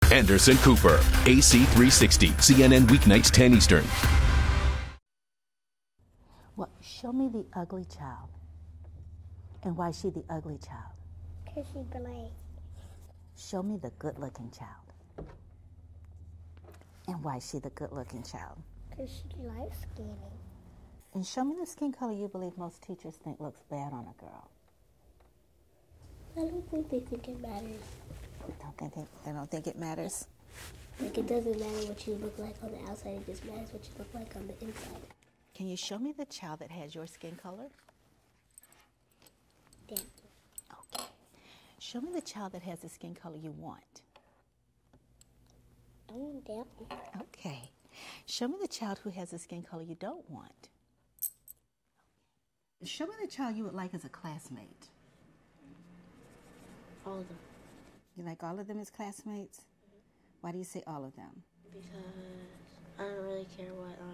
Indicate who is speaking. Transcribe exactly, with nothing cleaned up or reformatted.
Speaker 1: Anderson Cooper, A C three sixty, C N N weeknights ten Eastern.
Speaker 2: Well, show me the ugly child. And why is she the ugly child?
Speaker 3: Because she's black.
Speaker 2: Show me the good-looking child. And why is she the good-looking child?
Speaker 3: Because she likes skinny.
Speaker 2: And show me the skin color you believe most teachers think looks bad on a girl.
Speaker 3: I don't think they think it matters.
Speaker 2: Don't think they, they don't think it matters?
Speaker 3: Like, it doesn't matter what you look like on the outside, it just matters what you look like on the inside.
Speaker 2: Can you show me the child that has your skin color?
Speaker 3: Yeah.
Speaker 2: Okay. Show me the child that has the skin color you want.
Speaker 3: I want that one.
Speaker 2: Okay. Show me the child who has the skin color you don't want. Show me the child you would like as a classmate.
Speaker 3: All of them.
Speaker 2: You like all of them as classmates? Mm-hmm. Why do you say all of them?
Speaker 3: Because I don't really care what